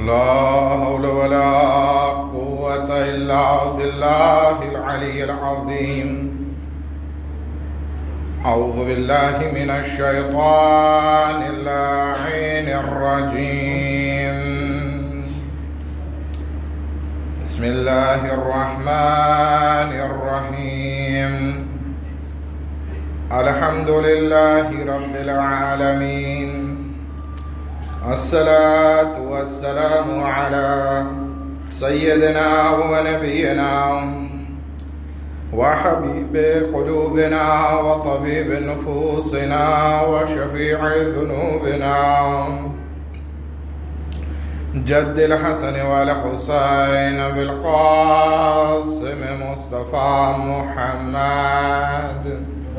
لا حول ولا قوة إلا بالله العلي العظيم. أعوذ بالله من الشيطان اللعين الرجيم. بسم الله الرحمن الرحيم. الحمد لله رب العالمين. الصلاة والسلام على سيدنا ونبينا وحبيب قلوبنا وطبيب نفوسنا وشفيع ذنوبنا جد الحسن والحسين بالقاسم مصطفى محمد.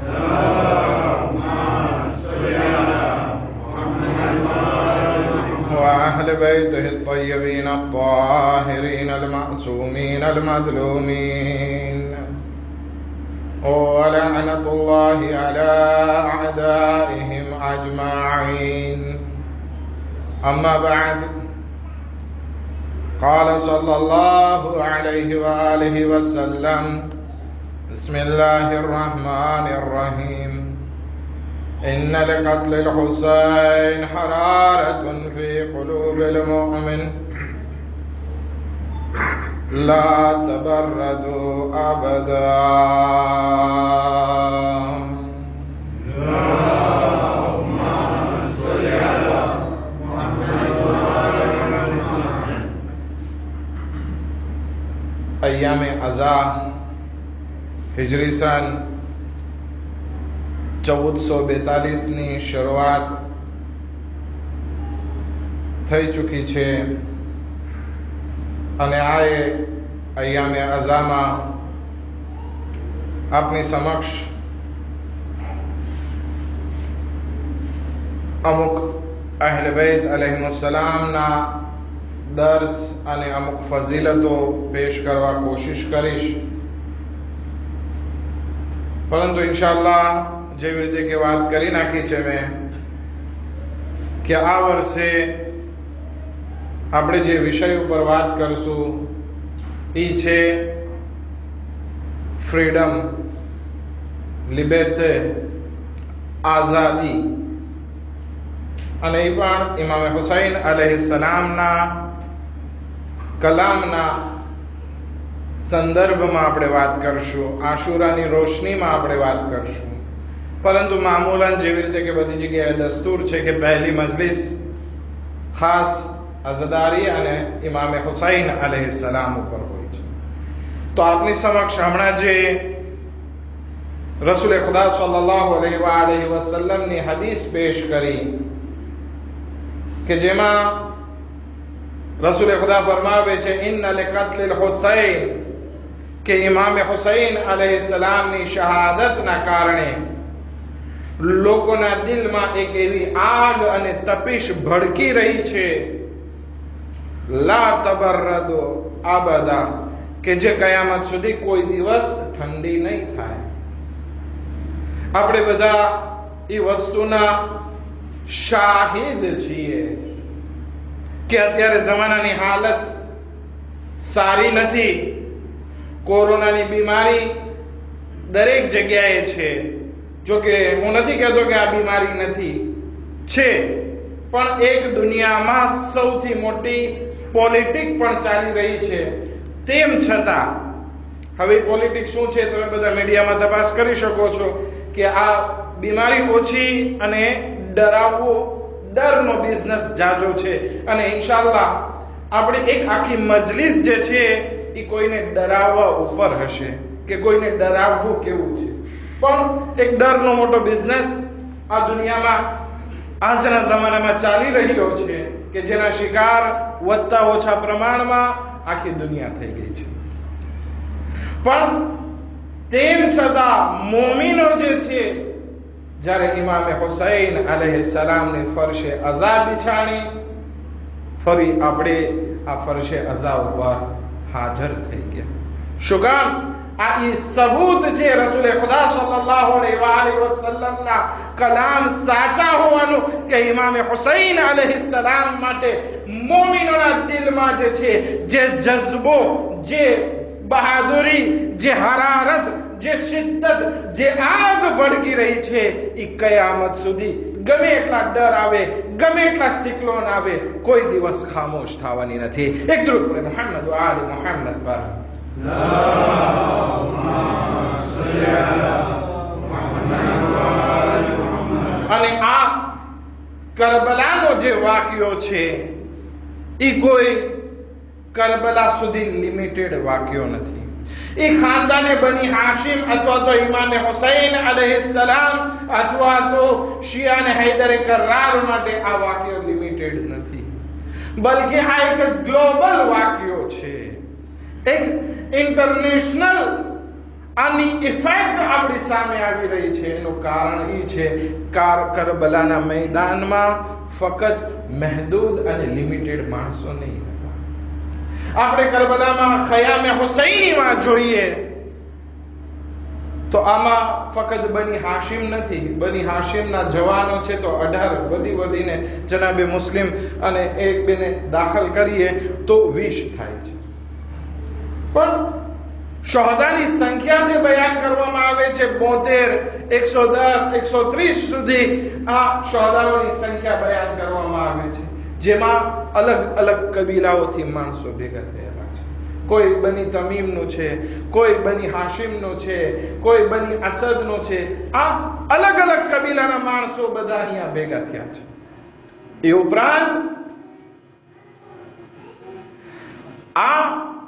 وأهل بيته الطيبين الطاهرين المعصومين المظلومين. ولعنة الله على أعدائهم أجمعين. أما بعد، قال صلى الله عليه وآله وسلم: بسم الله الرحمن الرحيم. إن لقتل الحسين حرارة في قلوب المؤمن لا تبردوا أبدا. اللهم صل على محمد وعلى محمد. أيام أزا हिजरी सन 1442 શરૂઆત થઈ ચૂકી છે અને આ અય્યામે અઝામાં આપની સમક્ષ અમુક અહેલ બૈત અલૈહિમુસ્સલામના દર્સ અને અમુક ફઝીલતો પેશ કરવા કોશિશ કરીશ, પરંતુ ઇન્શાઅલ્લાહ જેવી રીતે કે વાત કરી નાખી છે મેં કે આ વર્ષે આપણે જે વિષય ઉપર વાત કરશું એ છે ફ્રીડમ, લિબર્ટે, આઝાદી. અને એ પણ ઇમામ હુસૈન અલૈહિસ્સલામના કલામના સંદર્ભમાં આપણે વાત કરશું, આશુરાની રોશનીમાં આપણે વાત કરશું. પરંતુ મામૂલન જેવી રીતે કે બધી જગ્યાએ દસ્તુર છે કે પહેલી મજલિસ ખાસ અઝદારી અને ઇમામ હુસૈન અલૈહિસ્સલામ ઉપર હોય છે. તો આપની સમક્ષ હમણાં જે રસૂલ ખુદા સલ્લલ્લાહુ અલૈહિ વસલ્લમની હદીસ પેશ કરી કે જેમાં રસૂલ ખુદા ફરમાવે છે: ઇન્ન લિકત્લિલ હુસૈન, કે ઇમામ હુસૈન અલૈહિસ્સલામની શહાદતના કારણે લોકોના દિલમાં એક એવી આગ અને તપિશ ભડકી રહી છે, લા તબરદુ અબદા, કે જે કયામત સુધી કોઈ દિવસ ઠંડી નહીં થાય. આપણે બધા એ વસ્તુના શાહિદ છીએ કે અત્યારે જમાનાની હાલત સારી નથી. કોરોનાની બીમારી દરેક જગ્યાએ છે. જો કે હું નથી કહેતો કે આ બીમારી નથી, છે, પણ એક દુનિયામાં સૌથી મોટી પોલિટિક પણ ચાલી રહી છે. તેમ છતાં હવે પોલિટિક શું છે તમે બધા મીડિયામાં તપાસ કરી શકો છો કે આ બીમારી ઓછી અને ડરાવવો, ડરનો બિઝનેસ જાજો છે. અને ઇન્શાઅલ્લાહ આપણી એક આખી મજલિસ જે છે એ કોઈને ડરાવવા ઉપર હશે કે કોઈને ડરાવવું કેવું છે, પણ એક ડરનો મોટો બિઝનેસ આ દુનિયામાં આજના જમાનામાં ચાલી રહ્યો છે કે જેના શિકાર વધતા ઓછા પ્રમાણમાં આખી દુનિયા થઈ ગઈ છે. પણ તેમ છતાં મોમીનો જે છે, જ્યારે ઇમામ હુસૈન અલૈહિસ્સલામની ફરશે અઝા બિછાણી, ફરી આપણે આ ફરશે અઝા ઉપર હાજર થઈ ગયા. શું કામ? આ ઈ સબૂત છે રસૂલ ખુદા સલ્લલ્લાહુ અલૈહિ વસલ્લમ ના કલામ સાચા હોવાનું કે ઇમામ હુસૈન અલૈહિસ્સલામ માટે મોમિનોના દિલમાં જે છે, જે જઝ્બો, જે બહાદુરી, જે હરારત, જે શિદ્દત, જે આગ ભડકી રહી છે, એ કયામત સુધી ગમે એટલા ડર આવે, ગમે એટલા સિક્લોન આવે, કોઈ દિવસ ખામોશ થવાની નથી. એક દરૂદ પડે મુહમ્મદ વ આલે મુહમ્મદ પર. અને આ કરબલાનો જે વાક્યો છે એ કોઈ કરબલા સુધી લિમિટેડ વાક્યો નથી. એ ખાનદાને બની હાશિમ અથવા તો ઇમામ હુસૈન અલૈહિસ્સલામ અથવા તો શિયાને હૈદરે કરાર માટે આ વાક્યો લિમિટેડ નથી, બલકે આ એક ગ્લોબલ વાક્યો છે, એક ઇન્ટરનેશનલ આની ઇફેક્ટ આપણી સામે આવી રહી છે. એનું કારણ એ છે કરબલાના મેદાનમાં ફક્ત મહેદૂદ અને લિમિટેડ માણસો નહીં હતા. આપણે કરબલામાં ખયામે હુસૈનીમાં જોઈએ તો આમાં ફક્ત બની હાશિમ નથી, બની હાશિમના જવાનો છે તો 18 વધીને જનાબે મુસ્લિમ અને એક બેને દાખલ કરીએ તો 20 થાય છે. પણ શહોદાની સંખ્યા જે બયાન કરવામાં આવે છે 72, 110, 130 સુધી આ શહોદાઓની સંખ્યા બયાન કરવામાં આવે છે, જેમાં અલગ અલગ કબીલાઓથી માણસો ભેગા થયેલા છે. કોઈ બની તમીમનો છે, કોઈ બની હાશિમનો છે, કોઈ બની અસદનો છે. આ અલગ અલગ કબીલાના માણસો બધા અહીંયા ભેગા થયા છે. એ ઉપરાંત આ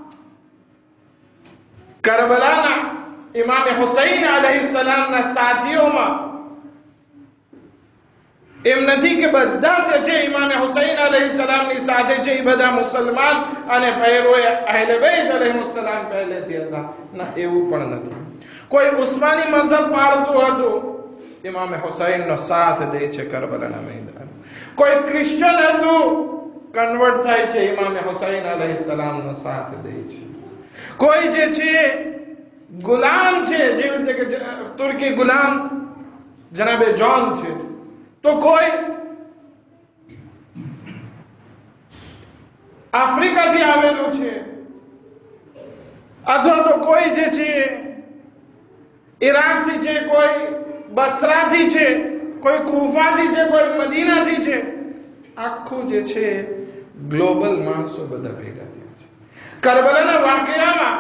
કરબલાના ઇમામ હુસૈન અલૈહિસ્સલામના સાથીઓમાં એમ નથી કે બધા જે છે ઇમામ હુસૈન અલૈહિસ્સલામની સાથે છે એ બધા મુસલમાન અને પહેરોએ અહેલે બેત અલૈહિસ્સલામ પહેલેથી હતા. ના, એવું પણ નથી. કોઈ ઉસ્માની મઝહબ પાળતું હતું, ઇમામ હુસૈનનો સાથ દે છે કરબલાના મેદાન. કોઈ ક્રિશ્ચિયન હતું, કન્વર્ટ થાય છે, ઇમામ હુસૈન અલૈહિસ્સલામનો સાથ દે છે. કોઈ જે છે ગુલામ છે, જેવી રીતે કે તુર્કી ગુલામ જનાબે જોન છે, તો કોઈ આફ્રિકાથી આવેલું છે, અથવા તો કોઈ જે છે ઈરાકથી છે, કોઈ બસરાથી છે, કોઈ કુફાથી છે, કોઈ મદીનાથી છે. આખું જે છે ગ્લોબલ માણસો બધા ભેગા થયા છે. કરબલાના વાકયામાં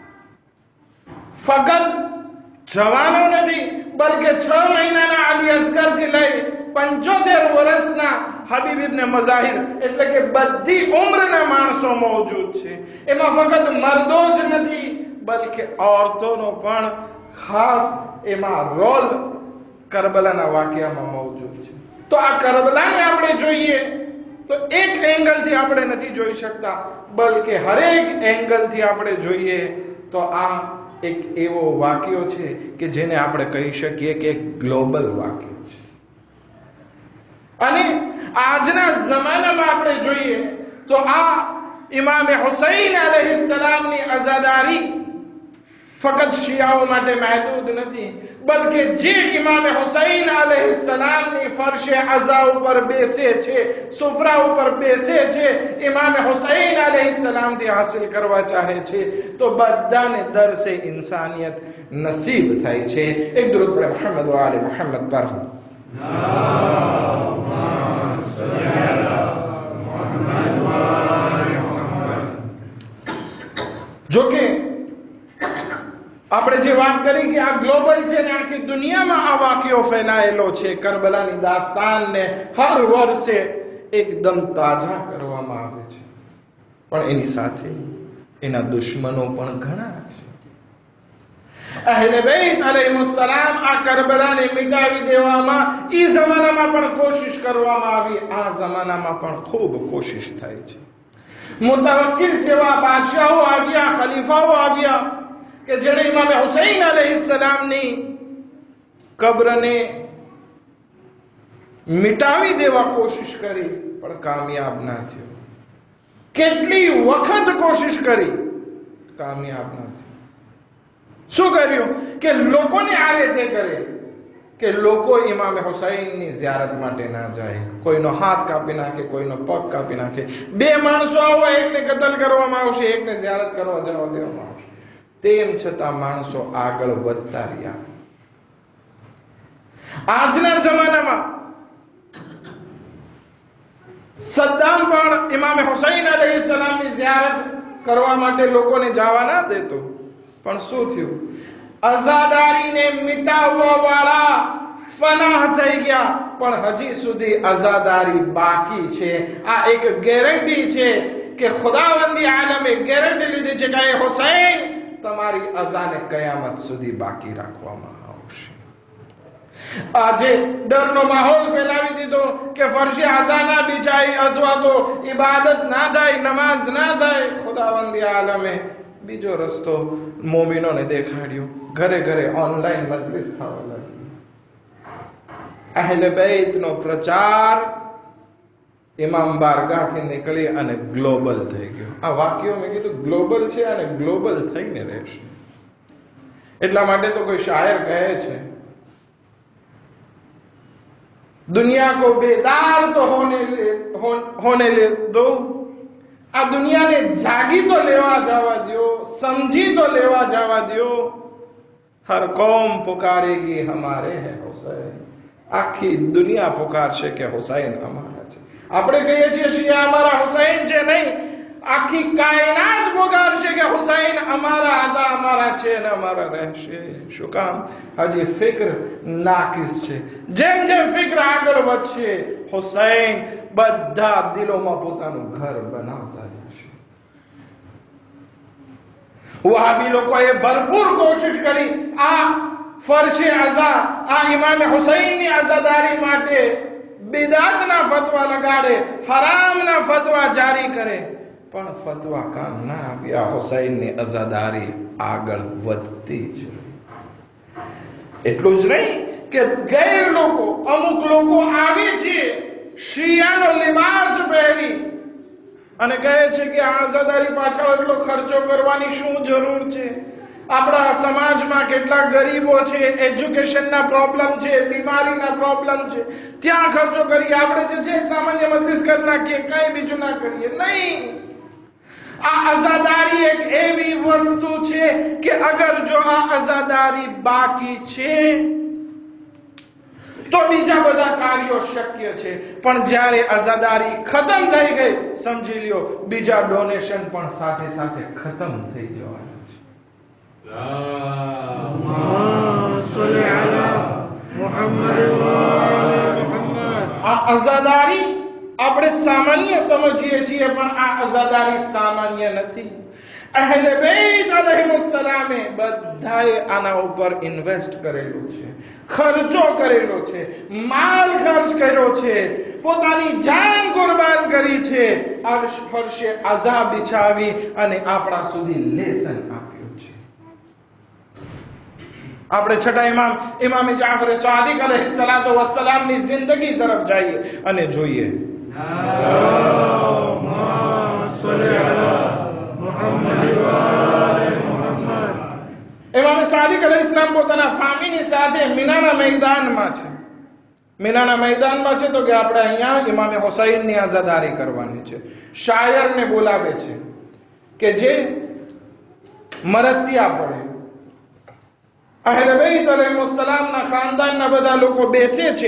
ફક્ત જવાનો નથી, બલકે 6 મહિનાના અલી અસગરથી લઈ 75 વર્ષના હબીબ ઇબ્ન મઝાહિર, એટલે કે બધી ઉંમરના માણસો મોજૂદ છે. એમાં ફક્ત મર્દો જ નથી, બલકે औरतोનો પણ ખાસ એમાં રોલ કરબલાના વાકયામાં મોજૂદ છે. તો આ કરબલાને આપણે જોઈએ તો એક એંગલથી આપણે નથી જોઈ શકતા, બલકે હરેક એંગલથી આપણે જોઈએ તો આ એક એવો વાક્યો છે કે જેને આપણે કહી શકીએ કે એક ગ્લોબલ વાક્યો છે. અને આજના જમાનામાં આપણે જોઈએ તો આ ઇમામ હુસૈન અલૈહિસ્સલામની અઝાદારી ફક્ત શિયાઓ માટે મહેદૂદ નથી, બલકે જે ઇમામ હુસૈન અલૈહિસ્સલામની ફરશે અઝા ઉપર બેસે છે, સુફરા ઉપર બેસે છે, ઇમામ હુસૈન અલૈહિસ્સલામથી હાસિલ કરવા ચાહે છે, તો બધાને દરસે ઇન્સાનિયત નસીબ થાય છે. એક દરૂદ પડે મુહમ્મદ વ આલે મુહમ્મદ પર. જોકે આપણે જે વાત કરી કે આ ગ્લોબલ છે ને આખી દુનિયામાં આ વાક્યો ફેલાયેલો છે. કરબલાની દાસ્તાનને હર વર્ષે એકદમ તાજા કરવામાં આવે છે, પણ એની સાથે એના દુશ્મનો પણ ઘણા છે. અહેલે બેત અલૈહિસ્સલામ આ કરબલાને મિટાવી દેવામાં ઈ જમાનામાં પણ કોશિશ કરવામાં આવી, આ જમાનામાં પણ ખૂબ કોશિશ થાય છે. મુતવક્કિલ જેવા બાદશાહો આવ્યા, ખલીફાઓ આવ્યા કે જેણે ઇમામ હુસૈન અલૈહિસ્સલામની કબ્રને મિટાવી દેવા કોશિશ કરી, પણ કામયાબ ના થયો. કેટલી વખત કોશિશ કરી, કામયાબ ના થયો. શું કર્યું કે લોકોને આ રીતે કરે કે લોકો ઇમામ હુસૈનની ઝિયારત માટે ના જાય, કોઈનો હાથ કાપી નાખે, કોઈનો પગ કાપી નાખે. બે માણસો આવો, એકને કતલ કરવામાં આવશે, એકને ઝિયારત કરવા જવા દેવામાં આવશે. તેમ છતાં માણસો આગળ વધતા રહ્યા. આજના જમાનામાં સદ્દામ પણ ઇમામ હુસૈન અલૈહિસ્સલામની ઝિયારત કરવા માટે લોકોને જવા ના દેતો. પણ શું થયું? અઝાદારીને મિટાવવા વાળા ફનાહ થઈ ગયા, પણ હજી સુધી અઝાદારી બાકી છે. આ એક ગેરંટી છે કે ખુદાવંદી આલમે ગેરંટી લીધી છે કે એ હુસૈન તમારી અઝાને કયામત સુધી બાકી રાખવામાં આવશે. આજે ડરનો માહોલ ફેલાવી દીધો કે ફરશે અઝા ના બિચાઈ અથવા તો ઇબાદત ના થાય, નમાઝ ના થાય. ખુદાવંદી આલમે બીજો રસ્તો મોમિનોને દેખાડ્યો. ઘરે ઘરે ઓનલાઈન મજલિસ થવા લાગી. અહેલે બેતનો પ્રચાર ઇમામ બારગાહથી નીકળી અને ગ્લોબલ થઈ ગયો. આ વાક્યો મેં કીધું ગ્લોબલ છે અને ગ્લોબલ થઈને રહેશે. એટલા માટે તો કોઈ શાયર કહે છે, दुनिया को बेदार तो होने ले दो, आ दुनिया ने जागी तो लेवा जावा दियो, समझी तो लेवा जावा दियो. हर कौम पुकारेगी हमारे हैं हुसैन. आखी दुनिया पुकारશે કે હુસૈન અમારા છે. આપણે કહીએ છીએ શિયા અમારા હુસૈન છે, નહીં, આખી કાયનાત પુકારશે કે હુસૈન અમારા હતા, અમારા છે અને અમારા રહેશે. શું કામ? હજી ફિક્ર નાકિસ છે. જેમ જેમ ફિક્ર આગળ વધશે, હુસૈન બધા દિલોમાં પોતાનું ઘર બનાવતા જશે. વહાબી લોકોએ ભરપૂર કોશિશ કરી આ ફરશે અઝા, આ ઇમામ હુસૈનની અઝાદારી માટે બિદાતના ફતવા લગાડે, હરામના ફતવા જારી કરે. પણ ફતવા કામ ના આવ્યા. હુસૈનની અઝાદારી આગળ વધતી જ રહી. એટલું જ નહીં કે ગેર લોકો, અમુક લોકો આવે છે શિયાનો લિબાસ પહેરી અને કહે છે કે આ અઝાદારી પાછળ એટલો ખર્ચો કરવાની શું જરૂર છે? આપણા સમાજમાં કેટલા ગરીબો છે, એજ્યુકેશનના પ્રોબ્લેમ છે, બીમારીના પ્રોબ્લેમ છે, ત્યાં ખર્ચો કરી આપણે જે છે સામાન્ય મજલિસ કરી નાખીએ, કઈ બીજું ના કરીએ. નહીં, આ અઝાદારી એક એવી વસ્તુ છે કે અગર જો આ અઝાદારી બાકી છે તો બીજા બધા કાર્યો શક્ય છે. પણ જ્યારે અઝાદારી ખતમ થઈ ગઈ, સમજી લ્યો બીજા ડોનેશન પણ સાથે સાથે ખતમ થઈ જવાના છે. આ અઝાદારી આપણે સામાન્ય સમજીએ છીએ, પણ આ અઝાદારી સામાન્ય નથી. અહેલે બેત અલૈહિસ્સલામે બધાએ આના ઉપર ઇન્વેસ્ટ કરેલું છે, ખર્ચો કરેલો છે, માલ ખર્ચ કર્યો છે, પોતાની જાન કુરબાન કરી છે, અર્શ ફરશે અઝા બિછાવી અને આપણા સુધી લેસન આપ્યું છે. આપણે છઠ્ઠા ઇમામ જાફર સાદિક અલૈહિસ્સલાતુ વસ્સલામની જિંદગી તરફ જઈએ અને જોઈએ. ઇમામ સાદિક અલૈહિસ્સલામ પોતાના ફામીની સાથે મીનાના મેદાનમાં છે. મીનાના મેદાનમાં છે તો કે આપણે અહીંયા ઇમામ હુસૈનની આઝાદારી કરવાની છે. શાયરને બોલાવે છે કે જે મરસિયા પડે. અહેલે બેત અલૈહિસ્સલામના ખાનદાનના બધા લોકો બેસે છે.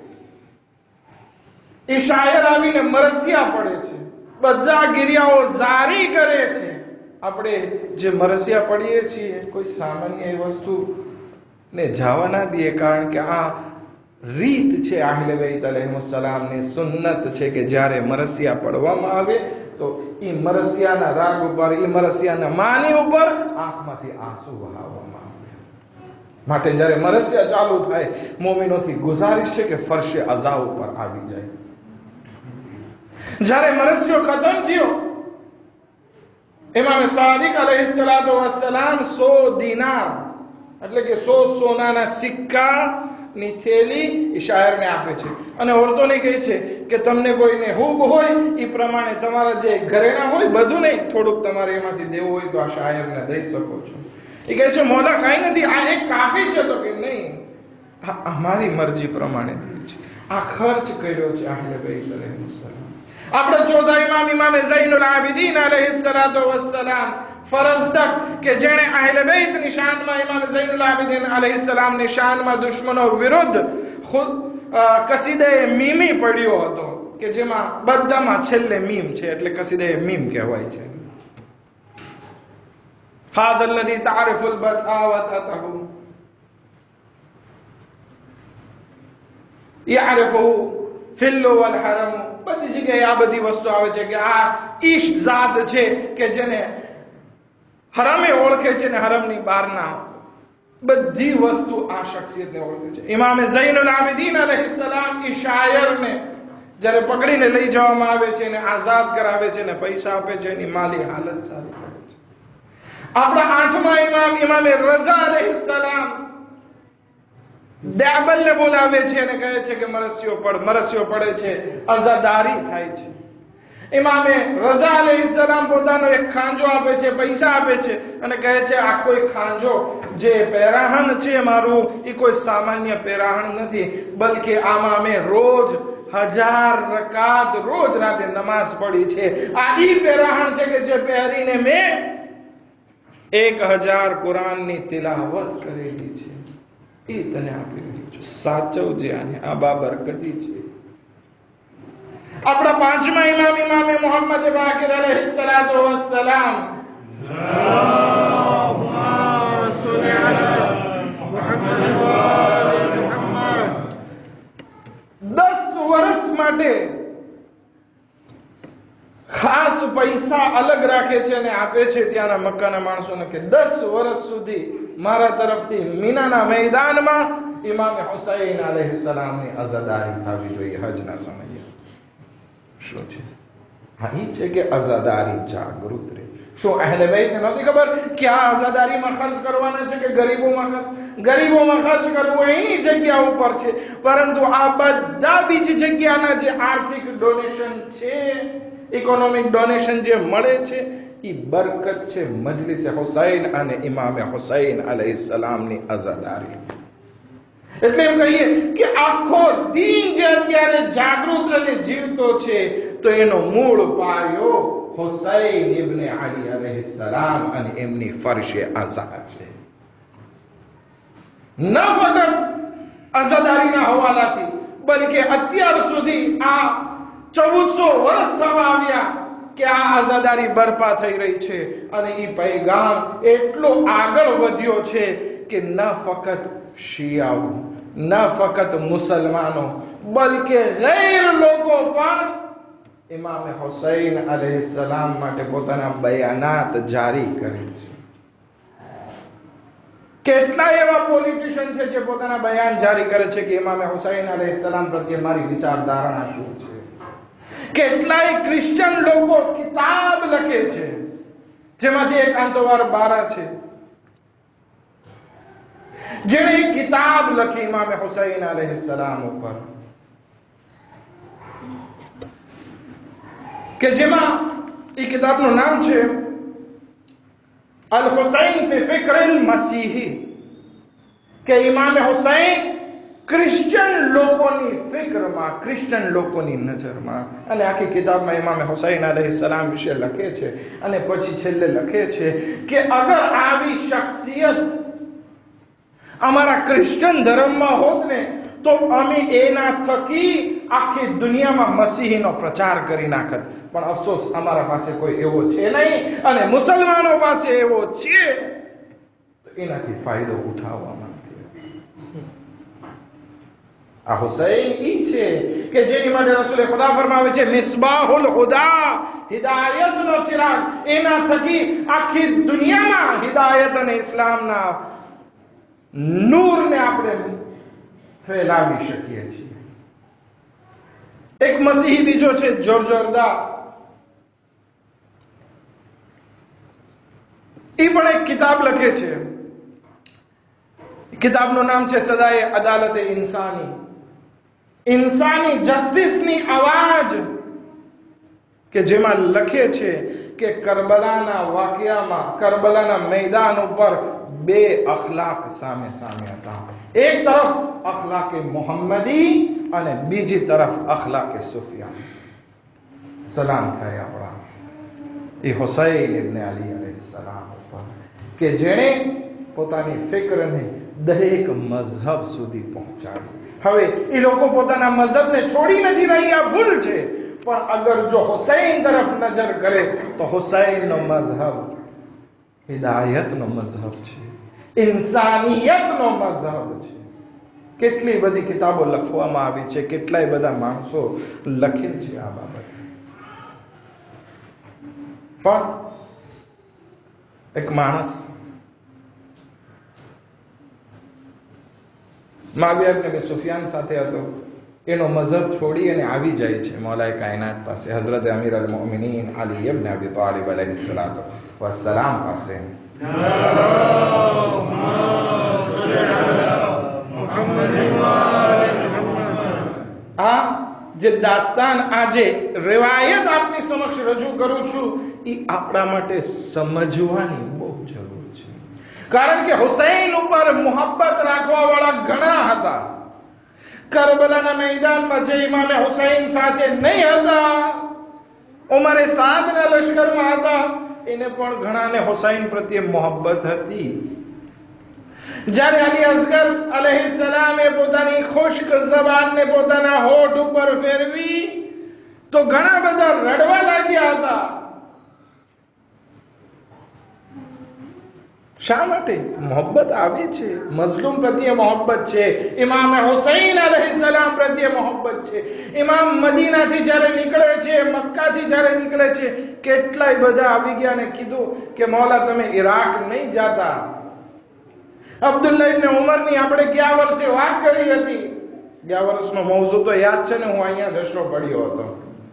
એ શાયર આવીને મરસિયા પડે છે, બધા ગિરિયાઓ જારી કરે છે. આપણે જે મરસિયા પડીએ છીએ કોઈ સામાન્ય વસ્તુ ને જવા ના દઈએ, કારણ કે આ રીત છે અહેલે બેત અલૈહિસ્સલામની સુન્નત છે કે જ્યારે મરસિયા પડવામાં આવે તો એ મરસિયાના રાગ ઉપર, એ મરસિયાના માની ઉપર આંખમાંથી આંસુ વહાવવામાં આવે. માટે જ્યારે મરસિયા ચાલુ થાય, મોમિનોથી ગુજારિશ છે કે ફરશે અઝા ઉપર આવી જાય. જ્યારે મરસિયો ખતમ થયો, ઇમામ સાદિક અલૈહિસ્સલાતુ વસ્સલામ 100 દિનાર એટલે કે 100 સોનાના સિક્કા ની થેલી એ શાયરને આપે છે અને ઓરતોને કહે છે કે તમને કોઈને હુબ હોય એ પ્રમાણે તમારા જે ઘરેણા હોય, બધું નહીં, થોડુંક તમારે એમાંથી દેવું હોય તો આ શાયરને દઈ શકો છો. એ કહે છે મોલા કાંઈ નથી, આ એક કાફી છે. તો કે નહીં, અમારી મરજી પ્રમાણે થઈ છે. આ ખર્ચ કર્યો છે અહલે બેત અલૈહિસ્સલામ. આપણે ચોથા ઇમામ ઇમામ ઝૈનુલ આબિદીન અલૈહિસ્સલાતુ વસ્સલામ ફરજદક કે જેણે અહલે બેત ની શાનમાં ઇમામ ઝૈનુલ આબિદીન અલૈહિસ્સલામ ની શાનમાં દુશ્મનો વિરુદ્ધ ખુદ કસીદે મીમી પડ્યો હતો કે જેમાં બધામાં છેલ્લે મીમ છે એટલે કસીદે મીમ કહેવાય છે. હાદા અલ્લઝી તારિફુલ બતાવતહુ યઅરિફુ હિલ્લુ વલ હરમ. બધી જગ્યાએ આ બધી વસ્તુ આવે છે કે આ ઈષ્ટ ઝાત છે કે જેને હરમે ઓળખે છે ને હરમની બહારના બધી વસ્તુ આ શખ્સિયતને ઓળખે છે. ઇમામ ઝૈનુલ આબિદીન અલૈહિસ્સલામ ઈ શાયરને જ્યારે પકડીને લઈ જવામાં આવે છે ને આઝાદ કરાવે છે ને પૈસા આપે છે, એની માલી હાલત સારી કરે છે. આપણા આઠમા ઇમામ ઇમામ રઝા અલૈહિસ્સલામ દેબલને બોલાવે છે અને કહે છે કે મરસ્યો પડે છે, અઝાદારી થાય છે. ઇમામે રઝા અલૈહિસ્સલામ પોતાનો એક ખાંજો આપે છે, પૈસા આપે છે અને કહે છે આ કોઈ ખાંજો જે પેરાહન છે મારું એ કોઈ સામાન્ય પેરાહન નથી, બલકે આમાં અમે રોજ 1000 રકાત રોજ રાતે નમાઝ પડી છે. આ ઈ પેરાહન છે કે જે પહેરીને મેં 1000 કુરાનની તિલાવત કરેલી છે. એ તને આપી રહ્યું છું, સાચવજે આને, આ બાબરકતી છે. આપણા પાંચમા ઇમામ ઇમામે મુહમ્મદ બાકિર અલૈહિસ્સલાતુ વસ્સલામ 10 વર્ષ માટે ખાસ પૈસા અલગ રાખે છે અને આપે છે ત્યાંના મક્કાના માણસોને કે 10 વર્ષ સુધી મારા તરફથી મીનાના મેદાનમાં ઇમામ હુસૈન અલૈહિસ્સલામની અઝાદારી થવી જોઈએ હજના સમયે. શું છે? હા, એ છે કે અઝાદારી જાગૃત રહે. શું અહલે બેતને નહોતી ખબર કે આ અઝાદારીમાં ખર્ચ કરવાના છે કે ગરીબોમાં ખર્ચ કરવો એની જગ્યા ઉપર છે, પરંતુ આ બધા બીજી જગ્યાના જે આર્થિક ડોનેશન છે, ઇકોનોમિક ડોનેશન જે મળે છે એ બરકત છે મજલિસ હુસૈન અને ઇમામ હુસૈન અલૈહિસ્સલામની અઝાદારી. એટલે એમ કહીએ કે આખો દીન જે અત્યારે જાગૃત અને જીવતો છે તો એનો મૂળ પાયો હુસૈન ઇબ્ન અલી અલૈહિસ્સલામ અને એમની ફરશે આઝા છે. ન ફક્ત અઝાદારીના હવાલાથી, બલકે અત્યાર સુધી આ 1400 વર્ષ થવા આવ્યા કે આ આઝાદારી બરપા થઈ રહી છે અને એ પૈગામ એટલો આગળ વધ્યો છે કે ન ફક્ત શિયાઓ, ન ફક્ત મુસલમાનો, બલકે ગૈર લોકો પણ ઇમામ હુસૈન અલૈહિસ્સલામ માટે પોતાના બયાનાત જારી કરે છે. કેટલા એવા પોલિટિશિયન છે જે પોતાના બયાન જારી કરે છે કે ઇમામ હુસૈન અલૈહિસ્સલામ પ્રત્યે મારી વિચારધારણા શું છે. કેટલાય ક્રિશ્ચિયન લોકો કિતાબ લખે છે, જેમાંથી એક આંતોવાર બારા છે જેણે એક કિતાબ લખી ઇમામ હુસૈન અલૈહિસ્સલામ ઉપર કે જેમાં એ કિતાબનું નામ છે અલ હુસૈન ફી ફિક્ર અલ મસીહી, કે ઇમામ હુસૈન ક્રિશ્ચિયન લોકોની ફિક્રમાં, ક્રિશ્ચિયન લોકોની નજરમાં. અને આખી કિતાબમાં ઇમામ હુસૈન અલૈહિસ્સલામ વિશે લખે છે અને પછી છેલ્લે લખે છે કે અગર આવી શખ્સિયત અમારા ક્રિશ્ચિયન ધર્મમાં હોત ને તો અમે એના થકી આખી દુનિયામાં મસીહીનો પ્રચાર કરી નાખત, પણ અફસોસ અમારા પાસે કોઈ એવો છે નહીં અને મુસલમાનો પાસે એવો છે તો એનાથી ફાયદો ઉઠાવવામાં. આ હુસૈન ઈ છે કે જેની માટે રસૂલે ખુદા ફરમાવે છે મિસ્બાહુલ હુદા, હિદાયતનો ચિરાગ. એના થકી આખી દુનિયામાં હિદાયત અને ઇસ્લામના નૂરને આપણે ફેલાવી શકીએ છીએ. એક મસીહી બીજો છે જોર્જરદા, એ પણ એક કિતાબ લખે છે. કિતાબનું નામ છે સદાએ અદાલત ઇન્સાની, ઇન્સાની જસ્ટિસની અવાજ, કે જેમાં લખે છે કે કરબલાના વાકિયામાં, કરબલાના મેદાન ઉપર બે અખલાક સામે સામે હતા. એક તરફ અખલાકે મોહમ્મદી અને બીજી તરફ અખલાકે સુફિયાન. સલામ થાય આપણા એ હુસૈન ઇબ્ન અલી અલૈહિસ્સલામ ઉપર કે જેણે પોતાની ફિક્રને દરેક મઝહબ સુધી પહોંચાડી. હવે એ લોકો પોતાના મઝહબને છોડી નથી રહી, આ ભૂલ છે. પણ અગર જો હુસૈન તરફ નજર કરે તો હુસૈનનો મઝહબ હિદાયતનો મઝહબ છે, ઇન્સાનિયતનો મઝહબ છે. કેટલી બધી કિતાબો લખવામાં આવી છે, કેટલાય બધા માણસો લખે છે આ બાબતે. પણ એક માણસ મુઆવિયા ઇબ્ન અબી સુફિયાન સાથે હતો. એનો મઝહબ છોડી અને આવી જાય છે મૌલાએ કાયનાત પાસે, હઝરત અમીર અલ મોમિનીન અલી ઇબ્ન અબી તાલિબ અલૈહિસ્સલાતુ વસ્સલામ પાસે. આ જે દાસ્તાન, આજે riwayat આપની સમક્ષ રજૂ કરું છું, એ આપણા માટે સમજવાની બહુ જરૂર છે. કારણ કે હુસૈન ઉપર મોહબ્બત રાખવા વાળા ઘણા હતા. કરબલાના મેદાનમાં જે ઇમામે હુસૈન સાથે નહીં હતા, ઉમરે સાદના લશ્કરમાં હતા, એને પણ ઘણાને હુસૈન પ્રત્યે મોહબ્બત હતી. જ્યારે અલી અસગર અલૈહિસ્સલામે પોતાની ખુશ્ક ઝબાનને પોતાના હોઠ ઉપર ફેરવી તો ઘણા બધા રડવા લાગ્યા હતા. શા માટે? મોહબ્બત આવે છે, મઝલૂમ પ્રત્યે મોહબ્બત છે, ઇમામ હુસૈન અલૈહિસ્સલામ પ્રત્યે મોહબ્બત છે. ઇમામ મદીનાથી જ્યારે નીકળે છે, મક્કાથી જ્યારે નીકળે છે, કેટલાય બધા આવી ગયા અને કીધું કે મૌલા તમે ઈરાક નહીં જાતા. અબ્દુલ્લાહ ઇબ્ન ઉમરની આપણે ગયા વર્ષે વાત કરી હતી. ગયા વર્ષનો મૌઝૂ તો યાદ છે ને, હું અહીંયા જશો પડ્યો હતો.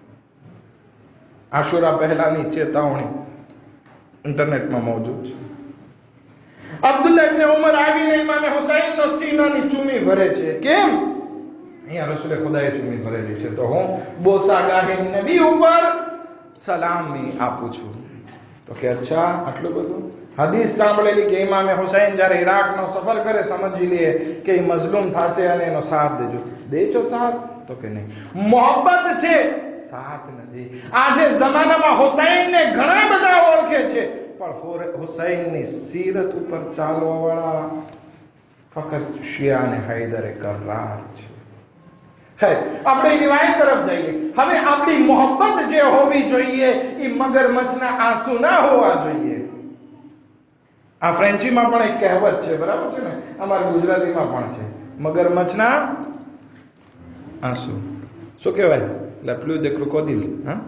આશુરા પહેલાની ચેતવણી ઇન્ટરનેટમાં મોજૂદ છે. અબ્દુલ્લાહ ઇબ્ન ઉમર આવીને ઇમામ હુસૈનનો સીનાની ચૂમી ભરે છે. કેમ? અહીંયા રસૂલે ખુદાએ ચૂમી ભરેલી છે, તો હું બોસાગાહે નબી ઉપર સલામી આપું છું. તો કે અચ્છા, આટલું બધું? હદીસ સાંભળેલી કે ઇમામે હુસૈન જ્યારે ઈરાકનો સફર કરે, સમજી લે કે એ મઝલૂમ થશે અને એનો સાથ દેજો. દે છો સાથ? તો કે નહીં. મોહબ્બત છે, સાથ નથી. આજે જમાનામાં હુસૈનને ઘણા બધા ઓળખે છે, પણ હુસૈનની સીરત ઉપર ચાલવા વાળા ફક્ત શિયા અને હૈદરે કરાર છે. આપણે રિવાયત તરફ જઈએ. હવે આપણી મોહબ્બત જે હોવી જોઈએ એ મગરમચ્છના આંસુ ના હોવા જોઈએ. આ ફ્રેન્ચીમાં પણ એક કહેવત છે, બરાબર છે ને? અમારા ગુજરાતીમાં પણ છે, મગરમચ્છના આંસુ. શું કહેવાય? La pluie de crocodile. હા,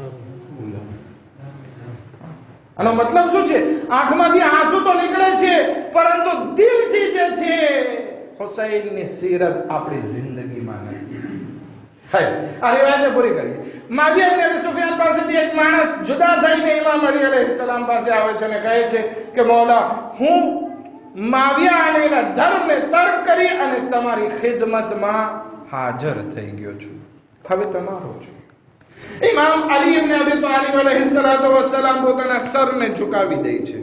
આનો મતલબ શું છે? આંખમાંથી આંસુ તો નીકળે છે, પરંતુ દિલથી જે છે હુસૈનની સીરત આપણી જિંદગીમાં નથી. આ રિવાયતને પૂરી કરીએ. મુઆવિયા ઇબ્ન અબી સુફિયાન પાસેથી એક માણસ જુદા થઈને ઇમામ અલી અલૈહિસ્સલામ પાસે આવે છે અને કહે છે કે મૌલા, હું મુઆવિયા અને એના ધર્મને તર્ક કરી અને તમારી ખિદમતમાં હાજર થઈ ગયો છું, હવે તમારો છું. ઇમામ અલી ઇબ્ન અબી તાલિબ અલૈહિસ્સલાતુ વસ્સલામ પોતાના સરને ઝુકાવી દે છે.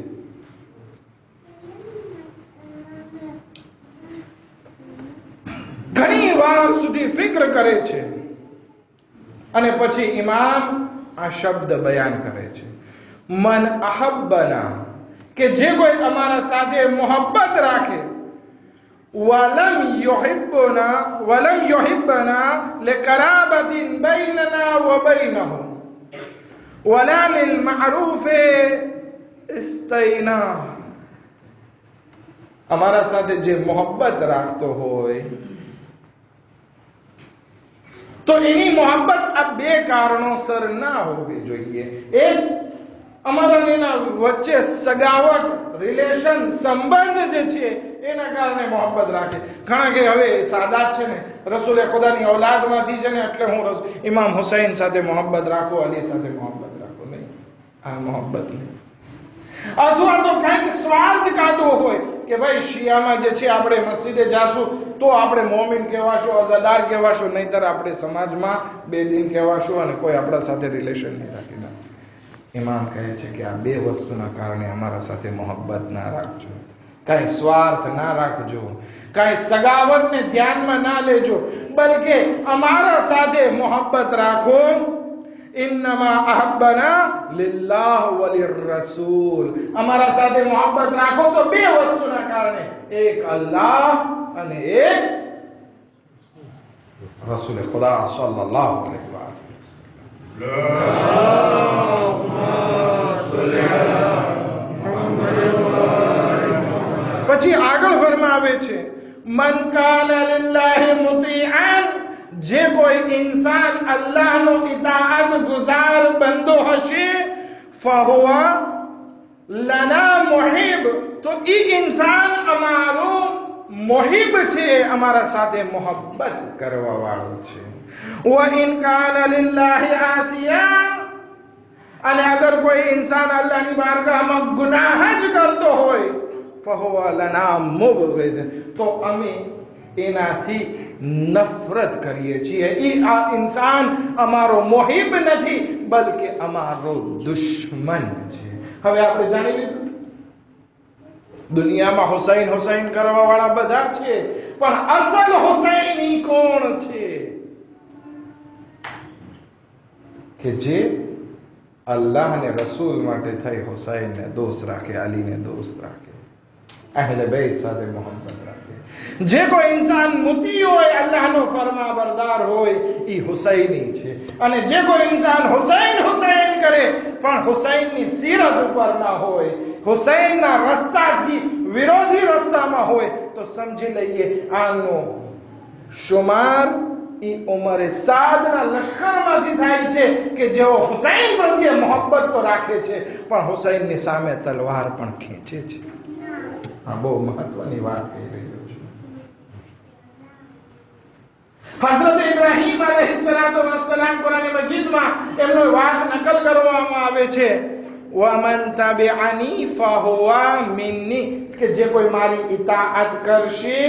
ઘણી વાર સુધી ફિક્ર કરે છે અને પછી ઇમામ આ શબ્દ બયાન કરે છે, મન અહબ્બના, કે જે કોઈ અમારા સાથે મોહબ્બત રાખે, વલમ યુહિબ્બના લિકરાબતિન બૈનના વ બૈનહુ વલા લિલ મઅરૂફ ઇસ્તૈના. અમારા સાથે જે મોહબ્બત રાખતો હોય તો એની મોહબ્બત આ બે કારણોસર ના હોવી જોઈએ. એક, અમારા એના વચ્ચે સગાવટ, રિલેશન, સંબંધ જે છે એના કારણે મોહબ્બત રાખે. ઘણા કે હવે સાદાત છે ને, રસૂલે ખુદાની ઔલાદમાંથી છે ને, એટલે હું ઇમામ હુસૈન સાથે મોહબ્બત રાખું, અલી સાથે મોહબ્બત રાખું. નહીં, આ મોહબ્બત નહીં. અથવા તો કંઈક સ્વાર્થ કાઢવો હોય કે ભાઈ શિયામાં જે છે આપણે મસ્જિદે જાશું તો આપણે મોમિન કહેવાશું, અઝાદાર કહેવાશું, નહીતર આપણે સમાજમાં બેદીન કહેવાશું અને કોઈ આપણા સાથે રિલેશન નહીં રાખી. ઇમામ કહે છે કે આ બે વસ્તુના કારણે અમારા સાથે મોહબ્બત ના રાખજો. કઈ સ્વાર્થ ના રાખજો, કઈ સગાવટને ધ્યાનમાં ના લેજો, બલકે અમારા સાથે મોહબ્બત રાખો. ઇન્નમા અહબ્બના લિલ્લાહ વલિર્રસૂલ, અમારા સાથે મોહબ્બત રાખો તો બે વસ્તુના કારણે, એક અલ્લાહ અને એક રસૂલ ખુદા સલ્લલ્લાહુ અલૈહિ વસલ્લમ. પછી આગળ ફરમાવે છે, મન કાના લિલ્લાહી મુતીઆન, જે કોઈ ઇન્સાન અલ્લાહનો ઇતાઅત ગુઝાર બંદો હશે, ફહુવા લના મુહિબ, તો ઈ ઇન્સાન અમારો મુહિબ છે, અમારા સાથે મોહબ્બત કરવા વાળો છે. વ ઇન કાના લિલ્લાહી આસિયા, અને અગર કોઈ ઇન્સાન અલ્લાહની બારગાહમાં ગુનાહ જ કરતો હોય, ફહુવા લના મુબગિદ, તો અમે એનાથી નફરત કરીએ છીએ. આ ઇન્સાન અમારો મોહિબ નથી, બલકે અમારો દુશ્મન છે. હવે આપણે જાણી લીધું, દુનિયામાં હુસૈન હુસૈન કરવા વાળા બધા છે, પણ અસલ હુસૈની કોણ છે? કે જે અલ્લાહ ને રસૂલ માટે થઈ હુસૈનને દોસ્ત રાખે, અલીને દોસ્ત રાખે, અહેલે બેત સાથે મોહબ્બત રાખે. જે કોઈ ઇન્સાન મુતી હોય, અલ્લાહનો ફરમા બરદાર હોય, એ હુસૈની છે. અને જે કોઈ ઇન્સાન હુસૈન હુસૈન કરે પણ હુસૈનની સીરત ઉપર ના હોય, હુસૈનના રસ્તાથી વિરોધી રસ્તામાં હોય, તો સમજી લઈએ આનો શુમાર ઈ ઉમરે સાદના લશ્કરમાંથી થાય છે, કે જેઓ હુસૈન પ્રત્યે મોહબ્બત તો રાખે છે, પણ હુસૈનની સામે તલવાર પણ ખેંચે છે. આ બહુ મહત્વની વાત કહી રહ્યો છું. હઝરત ઇબ્રાહીમ અલૈહિસ્સલાતુ વસ્સલામ કુરાન મજીદમાં એમનો વાત નકલ કરવામાં આવે છે, વમન તબિઅની ફહુવા મિન્ની, કે જે કોઈ મારી ઇતાઅત કરશે,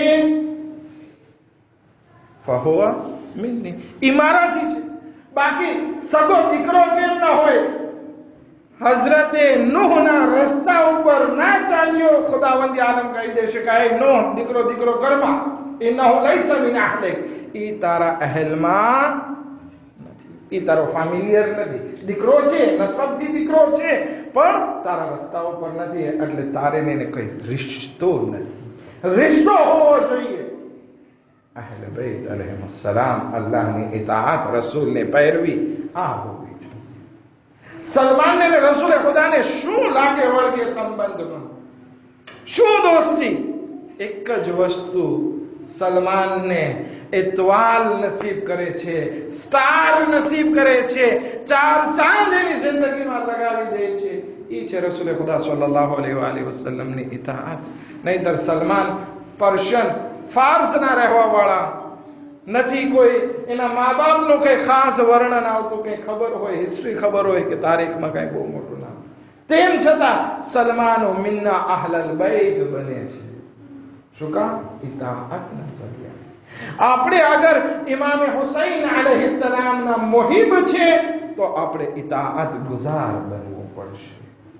ફહુવા મિન્ની, ઈ મારાથી છે. બાકી સગો દીકરો કેમ ન હોય? હઝરતે નૂહના રસ્તા ઉપર ના ચાલ્યો, ખુદાવંદ આલમ કહી દેશે કે નૂહ દીકરો દીકરો ઘરમાં, ઇન્નહુ લૈસા મિન અહલિક, ઈ તારા અહેલમાં નથી, ઈ તારો ફેમિલિયર નથી. દીકરો છે, નસબથી દીકરો છે, પણ તારા રસ્તા ઉપર નથી, એટલે તારે એને કઈ રિશ્તો નથી. રિશ્તો હોવો જોઈએ. અહેલે બેત અલૈહિસ્સલામ, અલ્લાહની ઇતાઅત, રસૂલને પૈરવી, આ હોવી. સલમાનને અને રસૂલે ખુદાને શું લાગે વળગે સંબંધમાં, શું દોસ્તી? એક જ વસ્તુ સલમાનને ઇતવાલ નસીબ કરે છે, સ્ટાર નસીબ કરે છે, 4 ચાંદ એની જિંદગીમાં લગાવી દે છે, એ છે રસૂલે ખુદા સલ્લલ્લાહુ અલૈહિ વસલ્લમની ઇતાઅત. નહીતર સલમાન પર્શિયન ફાર્સના રહેવા વાળા નથી, કોઈ એના મા બાપનું કઈ ખાસ વર્ણન આવતું, કઈ ખબર હોય, હિસ્ટ્રી ખબર હોય કે તારીખમાં કઈ બહુ મોટું નામ, તેમ છતાં સલમાનો મિન્ના અહલલ બૈત બને છે. શું કામ? ઇતાઅતના સરિયા. આપણે અગર ઇમામ હુસૈન અલૈહિસ્સલામના મુહિબ છે, તો આપણે ઇતાઅત ગુઝાર બનવું પડશે.